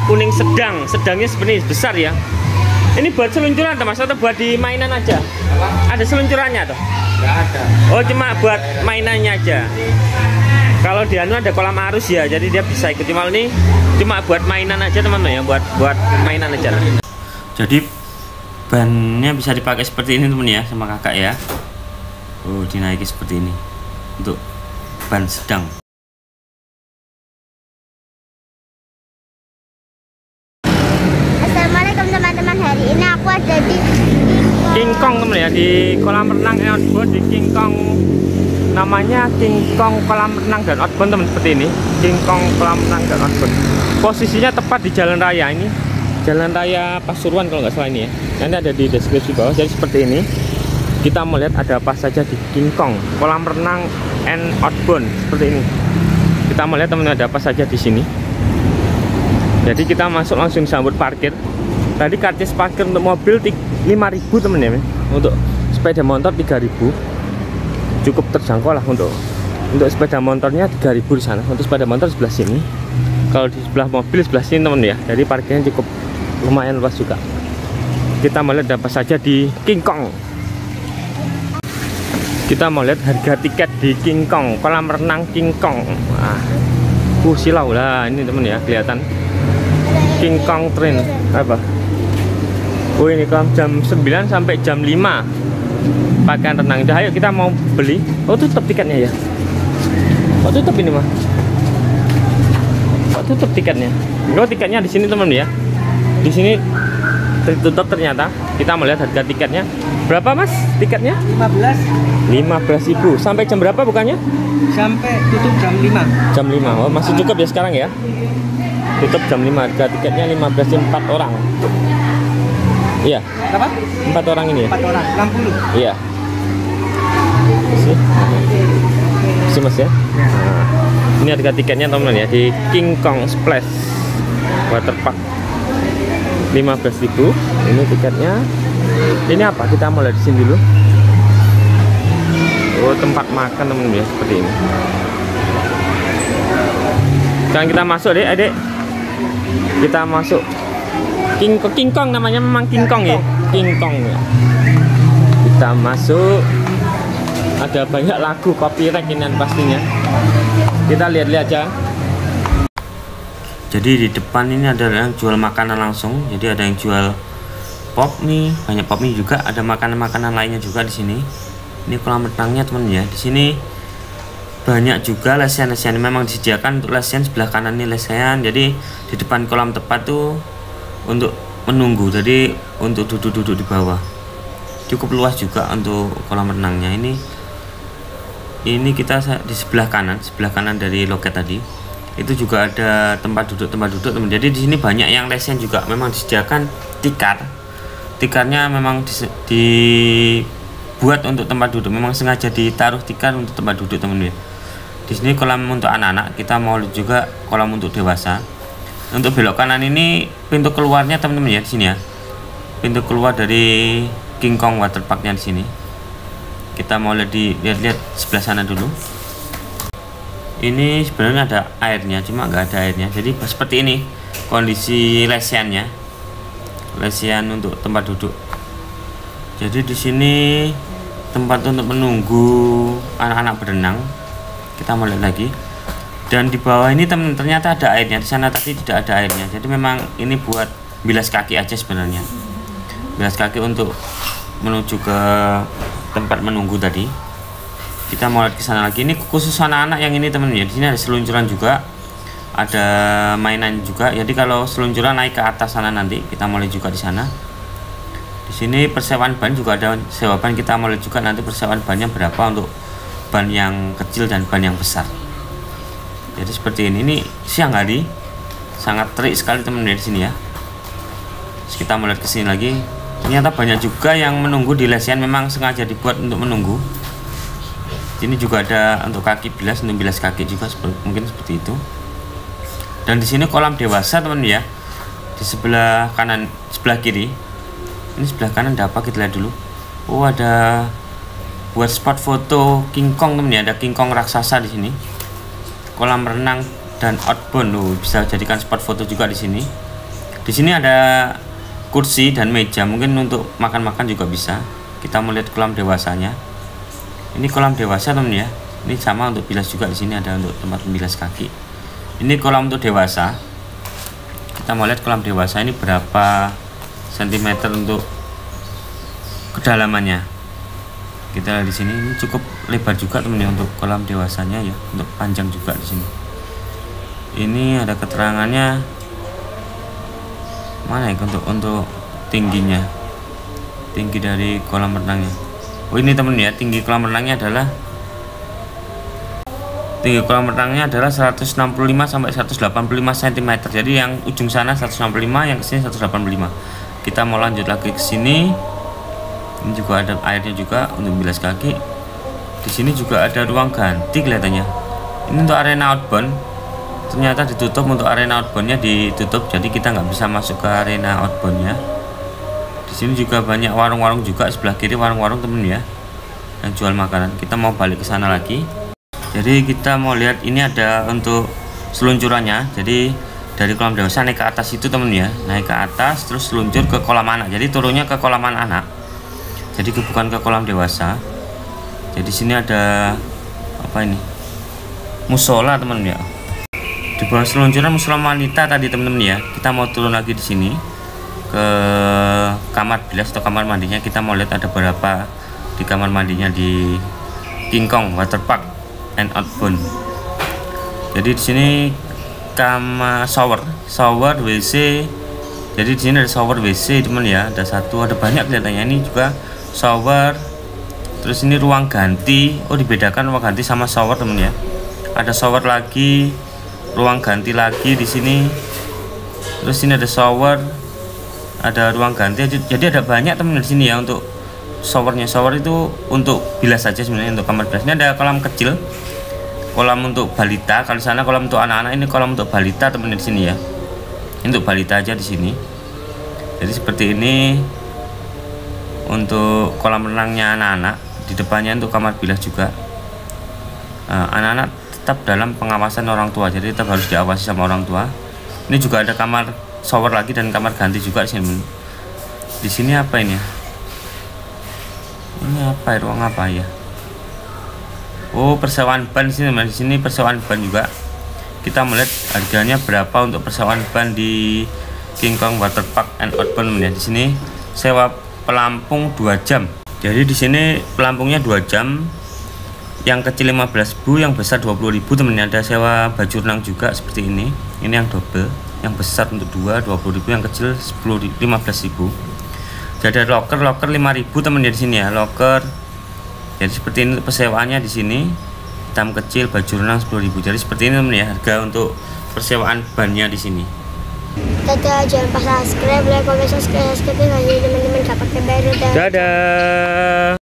kuning sedang. Sedangnya sebenarnya besar ya. Ini buat seluncuran Mas atau buat di mainan aja? Apa? Ada seluncurannya toh? Nggak ada. Oh, cuma buat mainannya aja. Kalau di anu ada kolam arus ya, jadi dia bisa ikut. Cuma ini cuma buat mainan aja teman-teman ya, buat mainan aja. Jadi bannya bisa dipakai seperti ini teman ya, sama kakak ya. Oh, dinaiki seperti ini untuk ban sedang. Assalamualaikum teman-teman, hari ini aku ada di King Kong teman ya, di kolam renang outbound di King Kong. Namanya King Kong kolam renang dan outbound teman, seperti ini. King Kong kolam renang dan outbound. Posisinya tepat di jalan raya ini. Jalan raya Pasuruan kalau nggak salah ini ya. Nanti ada di deskripsi bawah. Jadi seperti ini. Kita mau lihat ada apa saja di King Kong kolam renang and outbound seperti ini. Kita mau lihat teman-teman ada apa saja di sini. Jadi kita masuk langsung sambut parkir. Tadi karcis parkir untuk mobil 5.000 teman ya. Untuk sepeda motor 3.000. Cukup terjangkau lah untuk sepeda motornya 3.000 di sana. Untuk sepeda motor sebelah sini. Kalau di sebelah mobil sebelah sini teman ya. Jadi parkirnya cukup lumayan luas juga. Kita mau lihat apa saja di King Kong. Kita mau lihat harga tiket di King Kong kolam renang King Kong. Wah, silau lah ini teman ya, kelihatan King Kong Train apa? Oh, ini kolam jam 9 sampai jam 5 pakaian renang. Ayo kita mau beli. Oh, tutup tiketnya ya. Oh, tutup ini mah. Oh, tutup tiketnya. Oh, tiketnya di sini teman ya. Di sini tertutup ternyata. Kita melihat harga tiketnya. Berapa Mas tiketnya? 15.000. Sampai jam berapa bukannya? Sampai tutup jam 5. Jam 5. Oh, masih cukup ya sekarang ya. Tutup jam 5. Harga tiketnya 15.000 4 orang. Iya. Berapa? 4 orang ini ya. 4 orang. 60. Iya. Si Mas ya. Nah, ini harga tiketnya teman-teman ya di King Kong Splash Waterpark 15.000. Ini tiketnya. Ini apa? Kita mulai di sini dulu. Oh, tempat makan teman-teman ya, seperti ini. Sekarang kita masuk deh, adik. Kita masuk King Kong namanya, memang King Kong ya. King Kong ya. Kita masuk. Ada banyak lagu copyright ini pastinya. Kita lihat-lihat aja. Jadi di depan ini ada yang jual makanan langsung. Jadi ada yang jual pop mie, banyak pop mie juga, ada makanan-makanan lainnya juga di sini. Ini kolam renangnya teman ya. Di sini banyak juga lesian-lesian, memang disediakan untuk lesian. Sebelah kanan ini lesian. Jadi di depan kolam tepat tuh untuk menunggu. Jadi untuk duduk-duduk di bawah. Cukup luas juga untuk kolam renangnya. Ini kita di sebelah kanan dari loket tadi. Itu juga ada tempat duduk teman. Jadi di sini banyak yang lesian juga, memang disediakan tikar. Tikarnya memang dibuat untuk tempat duduk, memang sengaja ditaruh tikar untuk tempat duduk teman ya. Di sini kolam untuk anak-anak, kita mau juga kolam untuk dewasa. Untuk belok kanan ini pintu keluarnya teman-teman ya, di sini ya. Pintu keluar dari King Kong Waterparknya di sini. Kita mau lihat sebelah sana dulu. Ini sebenarnya ada airnya, cuma nggak ada airnya. Jadi seperti ini kondisi lesiannya. Lesian untuk tempat duduk. Jadi di sini tempat untuk menunggu anak-anak berenang. Kita mau lihat lagi. Dan di bawah ini ternyata ada airnya. Di sana tadi tidak ada airnya. Jadi memang ini buat bilas kaki aja sebenarnya. Bilas kaki untuk menuju ke tempat menunggu tadi. Kita mau lihat ke sana lagi. Ini khusus anak-anak yang ini teman ya. Di sini ada seluncuran juga. Ada mainan juga. Jadi kalau seluncuran naik ke atas sana nanti kita mulai juga di sana. Di sini persewaan ban juga ada sewa ban. Kita mulai juga nanti persewaan bannya berapa untuk ban yang kecil dan ban yang besar. Jadi seperti ini. Ini siang hari sangat terik sekali teman-teman di sini ya. Terus kita mulai ke sini lagi. Ternyata banyak juga yang menunggu di lesian, memang sengaja dibuat untuk menunggu. Ini juga ada untuk kaki bilas, untuk bilas kaki juga mungkin seperti itu. Dan di sini kolam dewasa teman ya. Di sebelah kanan, sebelah kiri. Ini sebelah kanan ada apa? Kita lihat dulu. Oh, ada buat spot foto King Kong teman ya. Ada King Kong raksasa di sini. Kolam renang dan outbound. Bisa jadikan spot foto juga di sini. Di sini ada kursi dan meja, mungkin untuk makan-makan juga bisa. Kita melihat kolam dewasanya. Ini kolam dewasa teman ya. Ini sama untuk bilas juga, di sini ada untuk tempat membilas kaki. Ini kolam untuk dewasa. Kita mau lihat kolam dewasa ini berapa sentimeter untuk kedalamannya. Kita lihat di sini, ini cukup lebar juga teman ya untuk kolam dewasanya ya, untuk panjang juga di sini. Ini ada keterangannya mana ya untuk tingginya, tinggi dari kolam renangnya. Oh ini teman ya, tinggi kolam renangnya adalah 165 sampai 185 cm. Jadi yang ujung sana 165, yang kesini 185. Kita mau lanjut lagi ke sini. Ini juga ada airnya juga untuk bilas kaki. Di sini juga ada ruang ganti kelihatannya. Ini untuk arena outbound. Ternyata ditutup, untuk arena outboundnya ditutup, jadi kita nggak bisa masuk ke arena outboundnya. Di sini juga banyak warung-warung juga, sebelah kiri warung-warung temen ya, yang jual makanan. Kita mau balik ke sana lagi. Jadi kita mau lihat ini ada untuk seluncurannya. Jadi dari kolam dewasa naik ke atas itu temen ya, naik ke atas terus seluncur ke kolam anak. Jadi turunnya ke kolam anak. Jadi bukan ke kolam dewasa. Jadi sini ada apa ini? Musola temen ya. Di bawah seluncuran musola wanita tadi teman-teman ya. Kita mau turun lagi di sini ke kamar bilas atau kamar mandinya. Kita mau lihat ada berapa di kamar mandinya di King Kong Waterpark and Outbound. Jadi di sini kamar shower WC. Jadi di sini ada shower WC teman ya. Ada satu, ada banyak kelihatannya. Ini juga shower. Terus ini ruang ganti. Oh dibedakan ruang ganti sama shower teman ya. Ada shower lagi, ruang ganti lagi di sini. Terus ini ada shower, ada ruang ganti. Jadi ada banyak teman di sini ya untuk showernya. Shower itu untuk bilas saja sebenarnya, untuk kamar bilas. Ini ada kolam kecil, kolam untuk balita. Kalau sana kolam untuk anak-anak, ini kolam untuk balita teman di sini ya. Ini untuk balita aja di sini. Jadi seperti ini untuk kolam renangnya anak-anak. Di depannya untuk kamar bilas juga. Anak-anak tetap dalam pengawasan orang tua, jadi tetap harus diawasi sama orang tua. Ini juga ada kamar shower lagi dan kamar ganti juga di sini. Di sini apa ini ya? Ini apa ya? Ruang apa ya? Oh persewaan ban sini. Di sini persewaan ban juga. Kita melihat harganya berapa untuk persewaan ban di King Kong Waterpark and Outbound ya. Di sini sewa pelampung 2 jam. Jadi di sini pelampungnya 2 jam. Yang kecil 15.000, yang besar 20.000 temennya. Ada sewa baju renang juga seperti ini. Ini yang double, yang besar untuk 2 20.000, yang kecil 15.000. Jadi ada loker 5.000 temennya di sini ya, loker. Jadi seperti ini persewaannya di sini. Hitam kecil, baju renang 10.000. Jadi seperti ini temennya harga untuk persewaan bannya di sini. Dadah, jangan lupa subscribe, like, komen, subscribe, jadi teman-teman dapat kabar. Dadah.